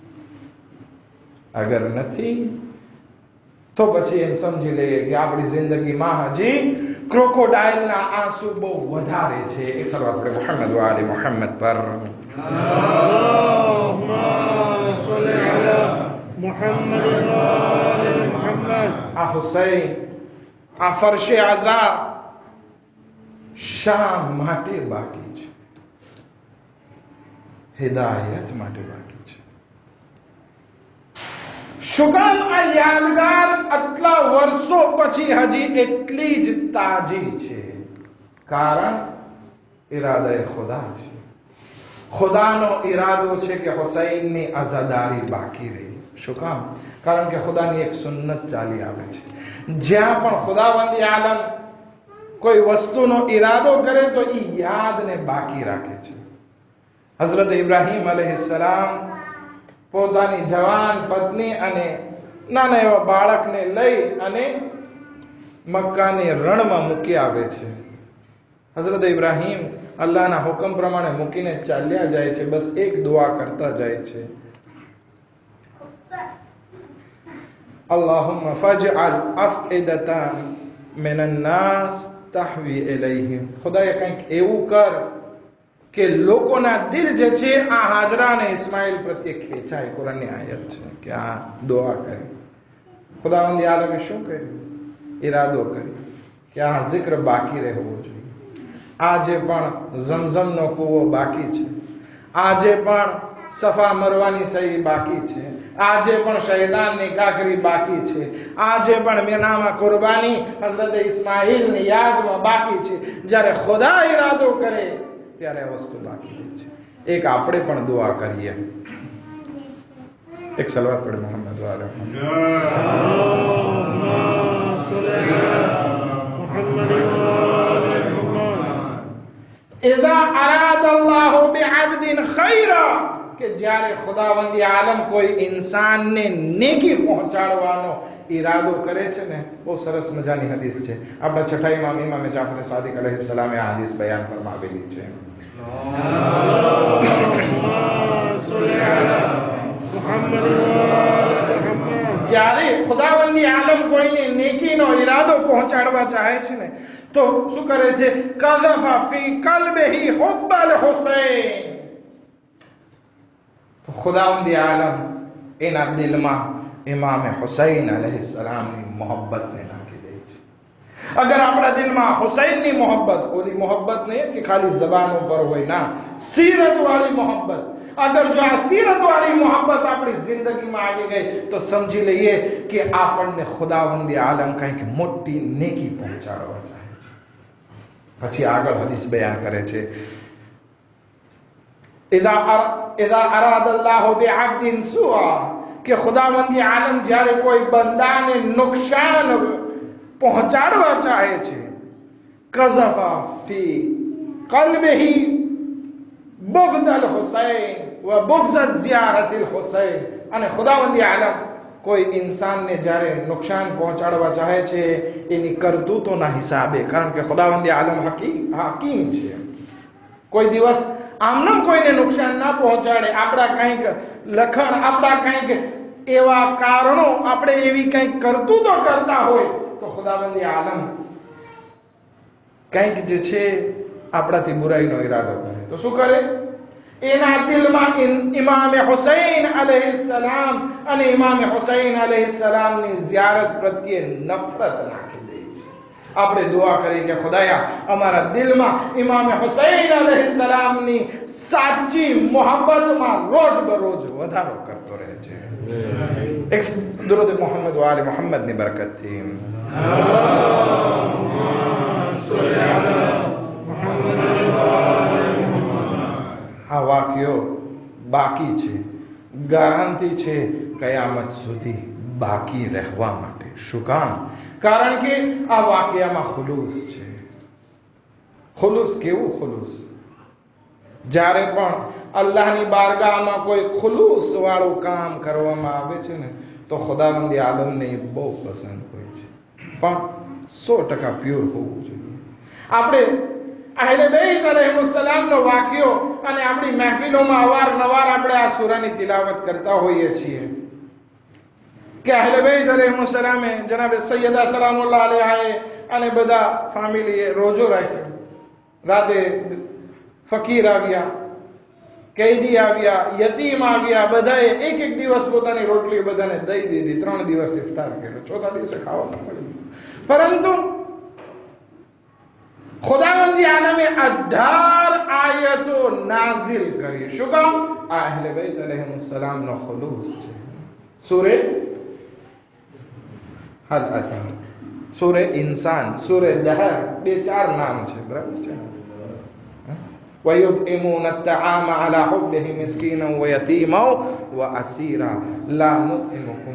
અગર નથી તો પછી એમ સમજી લઈએ કે આપણી જિંદગીમાં હજી ક્રોકોડાઇલના આંસુ બહુ વધારે છે. એક સલાવત આપણે મુહમ્મદ વ આલી મુહમ્મદ પર. આ હુસૈન, આ ફરશે આઝાદ શા માટે બાકી છે? હિદાયત માટે બાકી છે. શું કામ આ યાદગાર આટલા વર્ષો પછી હજી એટલી જ તાજી છે? કારણ ઈરાદા ખુદા છે. ખુદાનો ઈરાદો છે કે હુસૈનની આઝાદારી બાકી રહી. શું કામ? કારણ કે ખુદાની એક સુન્નત ચાલી આવે છે, જ્યાં પણ ખુદાવંદી આલમ કોઈ વસ્તુનો ઈરાદો કરે તો એ યાદને બાકી રાખે છે. હઝરત ઇબ્રાહીમ અલૈહિસ્સલામ પોતાની જવાન પત્ની અને નાના એવા બાળકને લઈ અને મક્કાની રણમાં મૂકી આવે છે. હઝરત ઇબ્રાહીમ અલ્લાહના હુકમ પ્રમાણે મૂકીને ચાલ્યા જાય છે, બસ એક દુઆ કરતા જાય છે, अल्लाहुम्मा फजअल अफइदतन मिनन नास तहवी इलैहिम। खुदाए કંઈક એવું કર કે લોકોના દિલ જે છે આ હાજરા અને ઇસ્માઇલ પ્રત્યે ખેંચાય। કુરાનની આયત છે કે આ દુઆ કરી ખુદાવંદ આલમે શું કર્યું? ઈરાદો કર્યો કે આ જિક્ર બાકી રહેવો જોઈએ। આજે પણ ઝમઝમનો કૂવો બાકી છે, આજે પણ સફા મરવાની સહી બાકી છે, આજે પણ શહીદાનની કાકરી બાકી છે, આજે પણ મેનામાં કુરબાની હઝરત ઇસ્માઇલની યાદમાં બાકી છે। જ્યારે ખુદા ઈરાદો કરે ત્યારે આ વસ્તુ બાકી રહે છે। એક આપણે પણ દુઆ કરીએ। એક સલવાત પઢે મોહમ્મદ વાલે इज़ा अराद अल्लाह बिअब्दिन खैरा કે જ્યારે ખુદાવંદી આલમ કોઈ ઇન્સાનને નેકી પહોંચાડવાનો ઈરાદો કરે છે ને, બહુ સરસ મજાની હદીસ છે। આપણા છઠ્ઠા ઇમામ જાફર સાદિક અલૈહિસ્સલામે આ હદીસ બયાન ફરમાવેલી છે। જ્યારે ખુદાવંદી આલમ કોઈને નેકીનો ઈરાદો પહોંચાડવા ચાહે છે ને તો શું કરે છે? કઝફા ફી કલ્બિહી હુબ્બલ હુસૈન। તો ખુદાવંદી આલમ એના દિલમાં ઇમામ હુસૈન અલૈહિસ્સલામની મોહબ્બતને નાખી દે છે। અગર આપણા દિલમાં હુસૈનની મોહબ્બત, ઓલી મોહબ્બત નહીં કે ખાલી જબાન ઉપર હોય, ના, સીરત વાળી મોહબ્બત, अगर जो आ सीरत वाली मोहब्बत अपनी जिंदगी में આવી ગઈ તો સમજી લઈએ કે આપણને ખુદાવંદી આલમ કંઈક મોટી નેકી પહોંચાડવા ચાહે છે। પછી આગળ હદીસ બયાન કરે છે इज़ा अराद अल्लाह बिअब्दिन सुआ કે ખુદાવંદી આલમ જ્યારે કોઈ બંદાને નુકસાન પહોંચાડવા ચાહે છે કઝફા ફી કલ્બિહી बुग़्ज़ हुसैन व बुग़्ज़ ज़ियारत हुसैन। અને ખુદાવંદી આલમ કોઈ ઇન્સાનને જ્યારે નુકસાન પહોંચાડવા ચાહે છે એની કરતૂતોના હિસાબે, કારણ કે ખુદાવંદી આલમ હકીમ છે। કોઈ દિવસ આમનામ કોઈને નુકસાન ના પહોંચાડે। આપણા કંઈક લખણ, આપણા કંઈક એવા કારણો, આપણે એવી કંઈક કરતૂતો કરતા હોય તો ખુદાવંદી આલમ કંઈક જે છે આપણાથી બુરાઈનો ઈરાદો કરે તો શું કરે? એના દિલમાં ઇમામ હુસૈન અલૈહિસ્સલામ અને ઇમામ હુસૈન અલૈહિસ્સલામની ઝિયારત પ્રત્યે નફરત નાખી દે છે। આપણે દુઆ કરી કે ખુદાયા અમારા દિલમાં ઇમામ હુસૈન અલૈહિસ્સલામની સાચી મોહબ્બતમાં રોજ બરોજ વધારો કરતો રહે છે। એક દુરૂદ મોહમ્મદ વ આલે મોહમ્મદની બરકતથી આ વાક્યો બાકી છે, ગારંટી છે કયામત સુધી બાકી રહેવા માટે। શું કામ? કારણ કે આ વાક્યમાં ખુલૂસ છે। ખુલૂસ કેવું ખુલૂસ? જ્યારે પણ અલ્લાહની બારગાહમાં કોઈ ખુલૂસ વાળું કામ કરવામાં આવે છે ને તો ખુદાવંદી આલમને બહુ પસંદ હોય છે, પણ 100% પ્યોર હોવું જોઈએ। આપણે અહેલે બેત અલૈહિસ્સલામનો વાક્યો અને આપણી મહેફિલોમાં અવારનવાર આપણે આ સૂરાની તિલાવત કરતા હોઈએ છીએ કે અહેલે બેત અલૈહિસ્સલામે જનાબ સૈયદા સલામુલ્લાહ અલૈહાએ અને બધા ફેમિલીએ રોજો રાખ્યો। રાતે ફકીર આવ્યા, कैदी આવ્યા, યતીમ આવ્યા, બધાએ એક એક દિવસ પોતાની રોટલી બધાને દઈ દીધી। 3 દિવસ ઇફતાર કર્યો, ચોથા દિવસે ખાવા ન મળ્યું। પરંતુ ખુદાવંદી આલમે 18 આયતો નાઝિલ કરી। શું કામ? આ અહેલે બેત અલૈહિસ્સલામનો ખુલૂસ છે। સૂરે હલ અતા, સૂરે ઇન્સાન, સૂરે દહર, 2-4 નામ છે, બરાબર છે ને? ويطعمون الطعام على حبه مسكينا ويتيما واسيرا لا نطعمكم।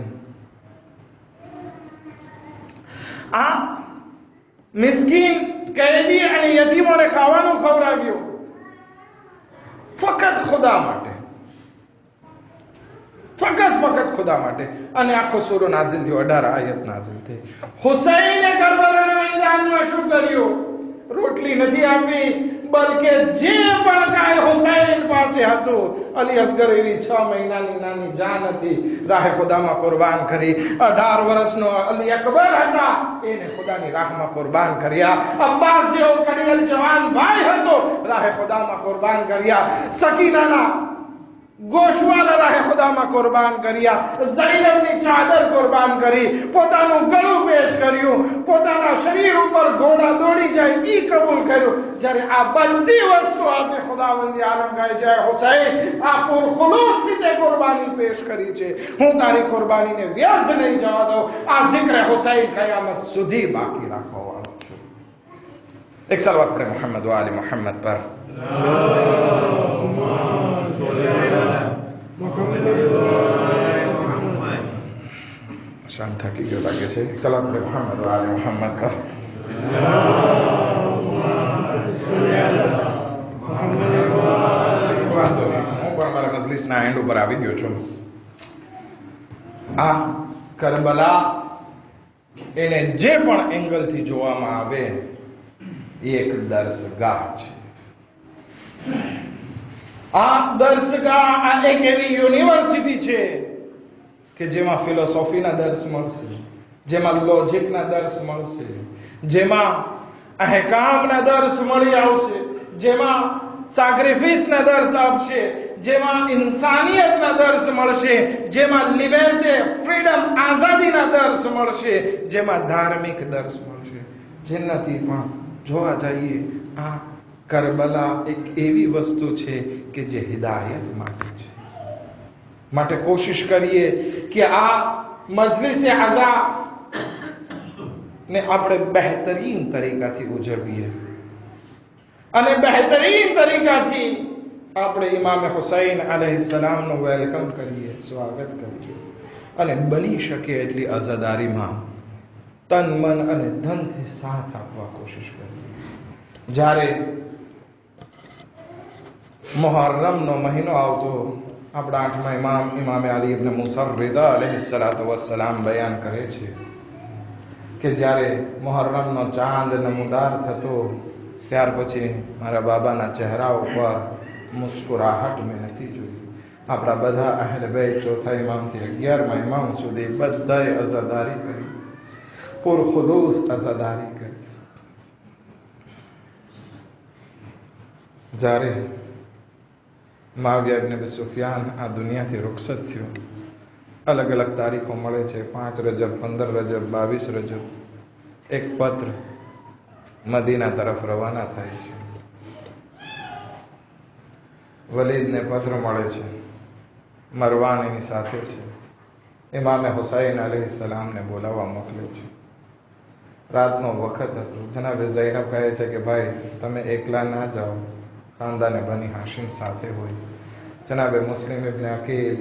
આ મિસ્કીન, कैदी અને યતીમોને ખાવાનું ખવડાવ્યું ફક્ત ખુદા માટે, ફક્ત ખુદા માટે। અને આખો સૂરો નાઝિલ થયો, 18 આયત નાઝિલ થઈ। હુસૈને કરબલાના મેદાનમાં શું કર્યું? રોટલી નથી આપી, બલકે જે પણ કાંઈ હુસૈન પાસે વર્ષે હતું. અલી અસગર એવી 6 મહિનાની નાની જાન હતી, રાહે ખુદામાં કુરબાન કરી. 18 વર્ષનો અલી અકબર હતા, એને ખુદાની રાહમાં કુરબાન કર્યા. અબ્બાસ જેવો કડિયલ જવાન ભાઈ હતો, રાહે ખુદામાં કુરબાન કર્યા. સકીનાના ગોશવાલા રાહે ખુદામાં કુરબાન કર્યા. ઝૈનબની ચાદર કુરબાન કરી. પોતાનું ગળું પેશ કર્યું. પોતાના શરીર ઉપર ઘોડા દોડી જાય ઈ કબૂલ કર્યું. જ્યારે આ બધી વસ્તુ આપણે ખુદાવંદી આલમ કહે છે, હુસૈન આ પુરખુલૂસ રીતે કુરબાની પેશ કરી છે, હું તારી કુરબાનીને વ્યર્થ નહીં જવા દઉં. આ ઝિક્ર હુસૈન કયામત સુધી બાકી રાખવા વાળો છું. એક સલવાત પડે મોહમ્મદ વ આલી મોહમ્મદ પર. શાંત થાકી ગયો લાગે છે. એક સલાત પડે મોહમ્મદ વ આલી મોહમ્મદ પર. વાંધો નહીં, હું પણ મારા મજલિસના એન્ડ ઉપર આવી ગયો છું. આ કરબલા એને જે પણ એંગલથી જોવામાં આવે એ એક દર્સગાહ છે. આ દર્સગાહ આ એક એવી યુનિવર્સિટી છે કે જેમાં ફિલોસોફીના દર્સ મળશે, જેમાં લોજિકના દર્સ મળશે, જેમાં અહેકામના દર્સ મળી આવશે, જેમાં સેક્રિફિસના દર્સ આપશે, જેમાં ઇન્સાનિયતના દર્સ મળશે, જેમાં લિબર્ટી, ફ્રીડમ, આઝાદીના દર્સ મળશે, જેમાં ધાર્મિક દર્સ મળશે. જેનાથી પણ જોવા જઈએ આ કરબલા એક એવી વસ્તુ છે કે જે હિદાયત માટે છે. માટે કોશિશ કરીએ કે આ મજલિસે અઝા ને આપણે બહેતરીન તરીકાથી ઉજવીએ અને બહેતરીન તરીકાથી આપણે ઇમામ હુસૈન અલૈહિસ્સલામનું વેલકમ કરીએ, સ્વાગત કરીએ અને બની શકે એટલી અઝાદારીમાં તન મન અને ધનથી સાથ આપવા કોશિશ કરીએ. જ્યારે મુહર્રમનો મહિનો આવતો, આપણા 8મા ઇમામ ઇમામે અલી ઇબ્ન મુસા રિદા અલૈહિસ્સલાતુ વસ્સલામ બયાન કરે છે કે જ્યારે મુહર્રમનો ચાંદ નમૂદાર થતો, ત્યાર પછી મારા બાબાના ચહેરા ઉપર મુસ્કુરાહટ મેં નથી જોઈ. આપણા બધા અહેલ બેત ચોથા ઇમામથી 11મા ઇમામ સુધી બધાએ અઝાદારી કરી, પુરખુલૂસ અઝાદારી કરી. જ્યારે મુઆવિયા ઇબ્ન અબી સુફિયાન આ દુનિયાથી રૂખસત થયો, અલગ અલગ તારીખો મળે છે, 5 રજબ, 15 રજબ, 22 રજબ. એક પત્ર મદીના તરફ રવાના થાય છે. વલીદને પત્ર મળે છે, મરવાન એની સાથે છે. ઇમામે હુસૈન અલૈહિસ્સલામને બોલાવવા મોકલે છે. રાતનો વખત હતો. જનાબે ઝૈનબ કહે છે કે ભાઈ તમે એકલા ના જાઓ, ખાનદાને બની હાશિમ સાથે હોય. જનાબે મુસ્લિમ ઇબ્ન અકીલ,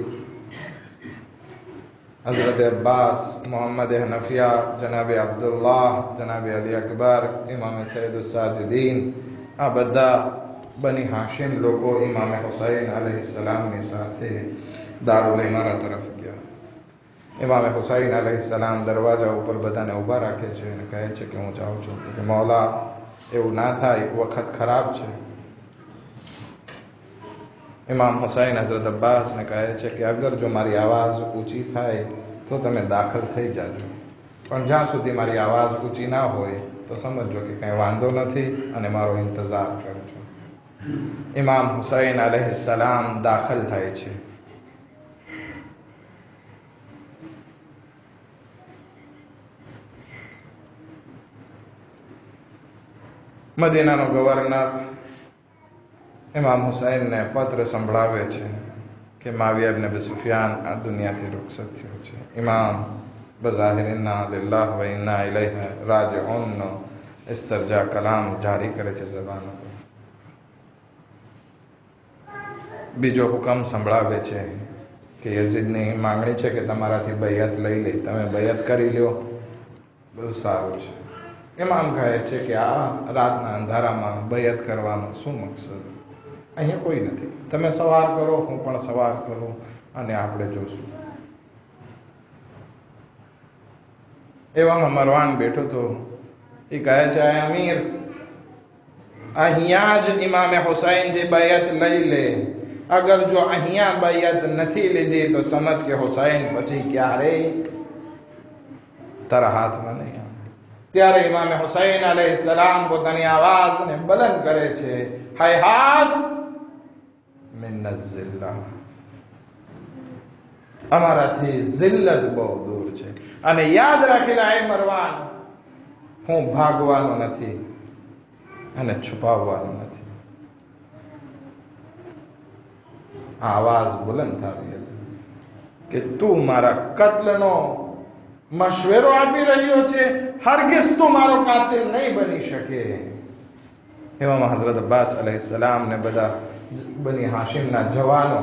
હઝરત અબ્બાસ, મોહમ્મદ હનફિયા, જનાબે અબ્દુલ્લાહ, જનાબે અલી અકબર, ઇમામે સૈયદુસ સાજિદીન, આ બધા બની હાશિમ લોકો ઇમામે હુસૈન અલૈહિસ્સલામની સાથે દારુલ ઇમારા તરફ ગયા. ઇમામે હુસૈન અલૈહિસ્સલામ દરવાજા ઉપર બધાને ઊભા રાખે છે અને કહે છે કે હું જાઉં છું. કે મૌલા એવું ના થાય, વખત ખરાબ છે. ઇમામ હુસૈન હઝરત અબ્બાસને કહે છે કે અગર જો મારી આવાઝ ઊંચી થાય તો તમે દાખલ થઈ જાજો, પણ જ્યાં સુધી મારી આવાઝ ઊંચી ના હોય તો સમજો કે કંઈ વાંધો નથી અને મારો ઇંતજાર કરજો. ઇમામ હુસૈન અલૈહિસ્સલામ દાખલ થાય છે. મદીનાનો ગવર્નર ઇમામ હુસૈનને પત્ર સંભળાવે છે કે મુઆવિયા ઇબ્ન અબી સુફિયાન આ દુનિયાથી રૂખસત થયો છે. ઇમામ બઝાહિર ઇન્ના લિલ્લાહ વ ઇન્ના ઇલૈહી રાજિઉનનો ઇસ્તરજા કલામ જારી કરે છે ઝબાન પર. બીજો હુકમ સંભળાવે છે કે યઝીદની માંગણી છે કે તમારાથી બૈયત લઈ લે, તમે બૈયત કરી લ્યો, બહુ સારું છે. ઇમામ કહે છે કે આ રાતના અંધારામાં બૈયત કરવાનો શું મકસદ? અહીંયા કોઈ નથી, તમે સવાર કરો, હું પણ સવાર કરું અને આપણે જોશું. એવામાં મરવાન બેઠો તો એ કહે છે અમીર, અહીંયા જ ઇમામે હુસૈનથી બૈયત લઈ લે, अगर जो अहिया बैयत नहीं लीधी तो समझ के हुसैन पछी क्यारे तारा हाथ में नहीं आवे। त्यारे इमाम हुसैन अलैहिस्सलाम પોતાની આવાજને બુલંદ કરે છે, હૈહાત મિનઝ ઝિલ્લા, અમારાથી જિલ્લત બહુ દૂર છે। અને યાદ રાખીને એ મરવાન, હું ભાગવાનો નથી અને છુપાવવાનો નથી। आवाज बुलंद थावी कि तू मारा कत्लनो मशवरो आपी रह्यो छे, हरगिज तू मारो कातिल नहीं बनी शके। इमाम हजरत अब्बास अलैहिस्सलाम ने बदा बनी हाशिम ना जवानो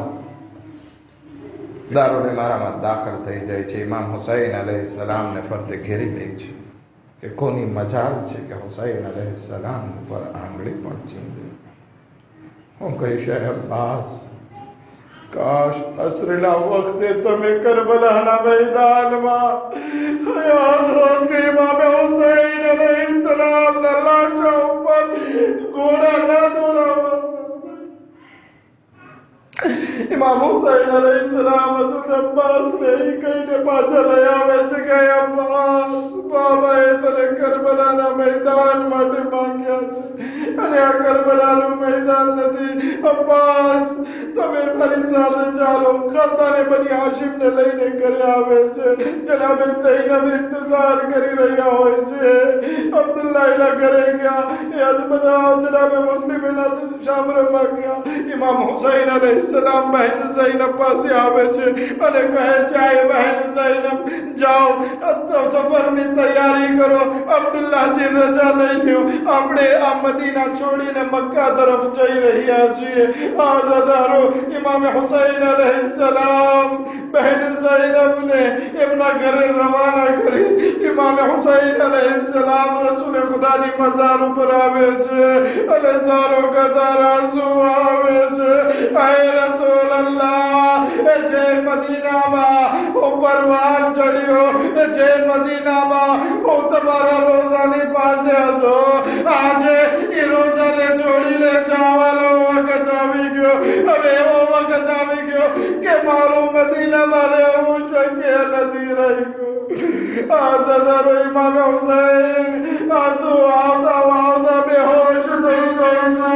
दारुल इमारा में दाखल थई जाय छे। इमाम हुसैन अलैहिस्सलाम ने फरते घेरी લે છે કે કોની મજાલ છે કે હુસૈન अलैहिस्सलाम પર આંગળી પણ ચીંધે। હું કહી છે અબ્બાસ, काश असरना वक्त तमे करबलाना मैदान में हयात होते इमाम हुसैन अलैहिस्सलाम ना लाशा ऊपर घोड़ा ना दौड़ावा। इमाम हुसैन अलैहिस्सलाम हजरत अब्बास ने कहीं पाछा लई आवे छे के अब्बास बाबा ए तने करबलाना मैदान माटे માંગ્યા છે અને આ કરબલાનું मैदान નથી। अब्बास તમે મારી સાથે ચાલો, ખાતાને બની હાશિમ ને લઈને ઘરે આવે છે। જનાબે ઝૈનબ इंतजार કરી રહ્યા હોય છે। અબ્દુલ્લાહ એના ઘરે ગયા, એ બધા જનાબે મુસ્લિમ એના શામરમાં ગયા। ઇમામ હુસૈન अलैहिस्सलाम बहन ज़ैनब पासे आवे छे અને કહે છે, આય બહેન ઝૈનબ જાઓ, સફરની તૈયારી કરો, અબ્દુલ્લાહજી રજા લઈ લ્યો, આપણે આ મદીના છોડીને મક્કા તરફ જઈ રહ્યા છીએ। આઝાદારો ઇમામ હુસૈન अलैहिस्सलाम બહેન ઝૈનબને એમના ઘરે રવાના કરી। ઇમામ હુસૈન अलैहिस्सलाम રસૂલ ખુદાની મઝાર ઉપર આવે છે અને સારો કતાર આંસુ આવે છે। आए रसूल अल्लाह जे मदीना में ओ परवान चढ़ियो, जे मदीना में ओ तुम्हारा रोजा ने पासे હતો, આજે એ રોજા ને જોડી લે જવાનો વખત આવી ગયો। હવે એવો વખત આવી ગયો કે મારું મદીના માં રહેવું શક્ય નથી રહ્યું। આઝાદારો ઇમામ હુસૈન આંસુ આવતા આવતા બેહોશ થઈ જાય છે।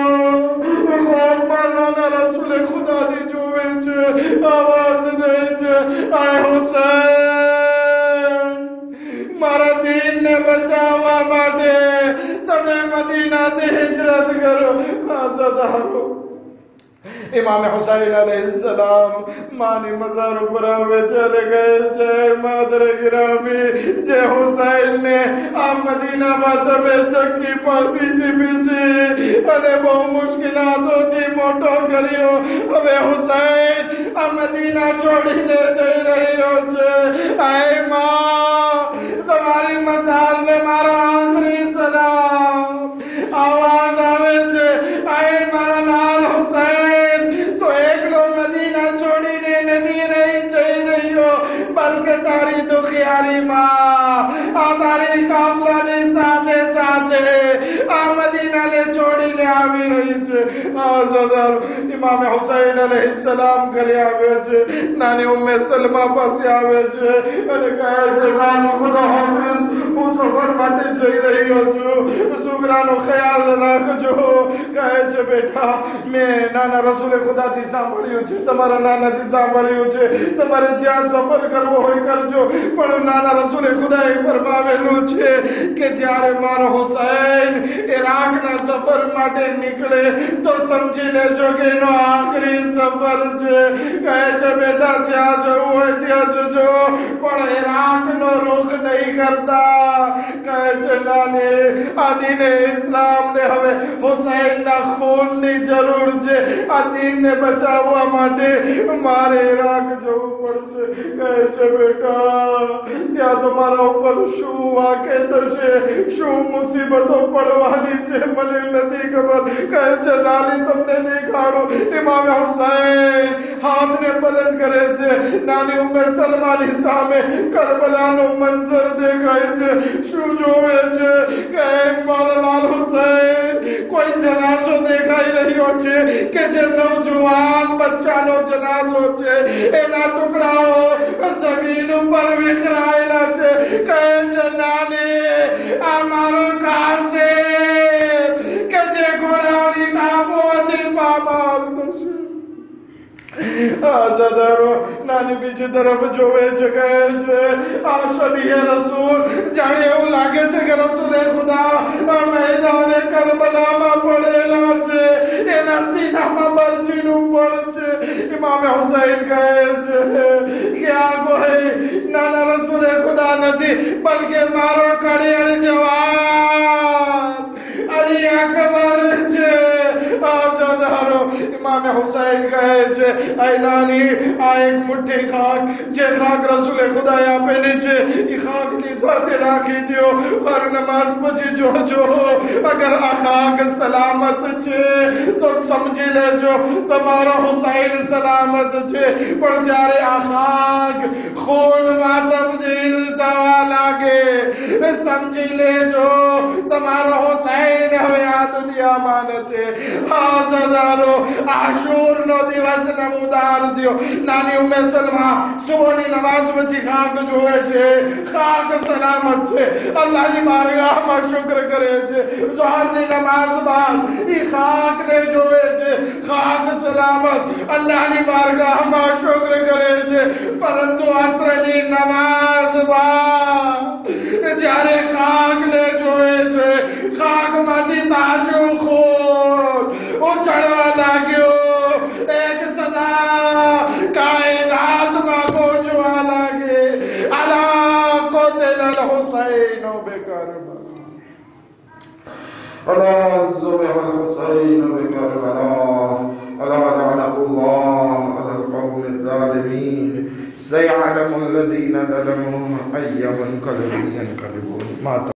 रसूल खुदा दी जुवे छे, आवाज दे छे, आए हुसैन मारा दीन ने बचावा माटे तमे मदीना ते हिजरत करो। आज़ादारो इमाम हुसैन अलैहिस्सलाम मानी मज़ार पर आवे चले गए। जय मादर गिरामी, जय हुसैन ने आ मदीना में तमे चक्की पर पीसी पीसी અને બહુ મુશ્કેલાતોથી મોટો કર્યો। હવે હુસૈન આ મદીના છોડીને જઈ રહ્યો છે। આય માં, તમારી મઝારને મારા આખરી સલામ। આવાજ આવે છે, આય મારા લાલ હુસૈન, તો એકલો મદીના છોડીને નથી રહી જઈ રહ્યો, બલકે તારી દુખિયારી માં આ તારી કાફલાની સાથે સાથે આ મદીનાને છોડીને આવી રહી છે। આઝાદાર ઇમામ હુસૈન अलैहिस्सलाम ઘરે આવે છે। નાની ઉમ્મે સલમા પાસે આવે છે અને કહે છે, નાનો ખુદા હાફિઝ, હું સફર માટે જઈ રહ્યો છું, સુગરાનો ખ્યાલ રાખજો। કહે છે, બેટા મેં નાના રસૂલ ખુદાથી સાંભળ્યું છે, તમારા નાનાથી સાંભળ્યું છે, તમારે જ્યાં સફર કરવો હોય કરજો, પણ નાના રસૂલ ખુદાએ ફરમાવેલું છે કે જ્યારે મારો હુસૈન ઇરાકના સફર માટે નીકળે તો સમજી લેજો કે એનો આખરી સફર છે। કહે છે, બેટા જ્યાં જવું હોય ત્યાં જજો, પણ ઇરાકનો रुख नहीं करता। કહે છે, નાની આ દીને ઇસ્લામને હવે હુસૈનના ખૂનની જરૂર છે। આ દીનને બચાવવા માટે મારે ઇરાક જવું પડશે। કહે છે, બેટા ત્યાં તમારા ઉપર શું વાકે થશે, શું મુસીબતો પડવાની છે મને નથી ખબર। કહે છે, નાની તમને દેખાડો। ઇમામ હુસૈન हाथ ने बुलंद करे छे नानी उम्मे सलमानी सामे करबलानो मंजर देखाय छे શું જોવે છે કે મોલાલાલ હુસૈન કોઈ જનાઝો દેખાઈ રહ્યો છે કે જે નવજવાન બચ્ચાનો જનાઝો છે એના ટુકડાઓ જમીન ઉપર વિખરાયેલા છે કહે છે નાની આ મારો કાસે કે જે ઘોડાની નામોથી પામાલ થશે आजादारो नानी बीजी तरफ जोवे છે કહે છે આ શબીહ રસૂલ જાણે એવું લાગે છે કે રસૂલે ખુદા મેદાને કરબલામાં પડેલા છે એના સીનામાં બરછીનું બળ છે ઇમામ હુસૈન કહે છે કે આ કોઈ નાના રસૂલે ખુદા નથી બલકે મારો કડિયર જવાન અલી અકબર છે आजादारो इमाम हुसैन कहे छे आई नानी आ एक मुट्ठी खाक जे खाक रसूल खुदा આપેલી છે ઈ ખાક ની સાથે રાખી દો और नमाज પછી જોજો अगर आ खाक सलामत છે તો સમજી લેજો તમારો હુસૈન સલામત છે પણ જ્યારે આ ખાક ખૂનમાં તબદીલ થવા લાગે સમજી લેજો તમારો હુસૈન હવે આ દુનિયામાં નથી आजादारो आशूर नो दिवस नमूदार दियो नानी उम्मे सलमा सुबह ની નમાઝ પછી ખાક જોવે છે ખાક સલામત છે અલ્લાહની બારગાહમાં શુક્ર કરે છે ઝોહરની નમાઝ બાદ ઈ ખાક ને જોવે છે ખાક સલામત અલ્લાહની બારગાહમાં શુક્ર કરે છે પરંતુ અસરની નમાઝ બાદ જ્યારે ખાક ને જોવે છે ખાકમાંથી તાજું ખૂન ઉછળવા લાગ્યો એક સદા કાયનાતમાં ગૂંજવા લાગે અલા કોતલ હુસૈન બેકરબલા અલા ઝુબહ હુસૈન બેકરબલા અલા લعنતુલ્લાહ અલા القوم الظالمين سيعلم الذين ظلموا أي منقلب ينقلبون